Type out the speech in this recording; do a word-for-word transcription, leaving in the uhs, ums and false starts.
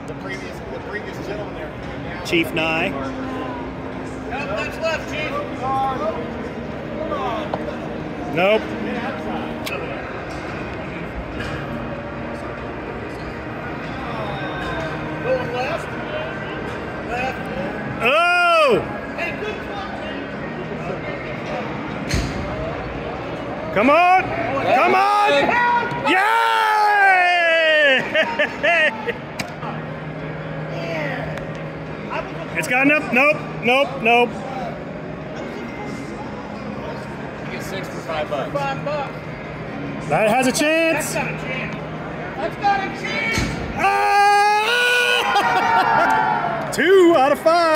the previous the previous gentleman there. Chief Nigh. Yep, that's left, Chief. Nope. Going left. Left. Oh! Hey, good clock, Come on! Come on! Yay! It's got enough. Nope. Nope. Nope. You get six for five bucks. Five bucks. That has a chance. That's got a chance. That's got a chance. Ah! Two out of five.